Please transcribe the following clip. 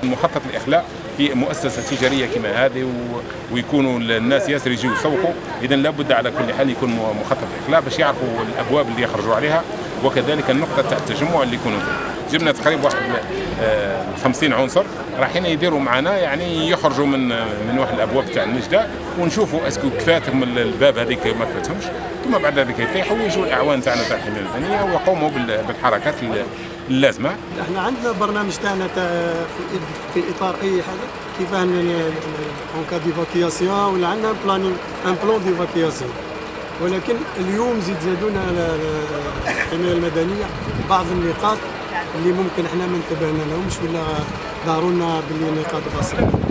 مخطط الإخلاء في مؤسسة تجارية كما هذه ويكونوا الناس ياسر يجيو يسوقوا، إذا لابد على كل حال يكون مخطط الإخلاء باش يعرفوا الأبواب اللي يخرجوا عليها، وكذلك النقطة تاع التجمع اللي يكونوا فيه. جبنا تقريبا واحد 50 عنصر رايحين يديروا معنا، يعني يخرجوا من واحد الابواب تاع النجده، ونشوفوا اسكو كفاتهم الباب هذيك ما كفاتهمش، ثم بعد ذلك يطيحوا ويجوا الاعوان تاعنا تاع الحمايه المدنيه ويقوموا بالحركات اللازمه. احنا عندنا برنامج تاعنا في اطار اي حاجه كيفاه اون كا ديفاكياسيون، ولا عندنا ان بلان ديفاكياسيون، ولكن اليوم زادونا الحمايه المدنيه بعض النقاط اللي ممكن احنا ما انتبهنا لهمش ولا ظهرونا باللي نقاط بسيطه.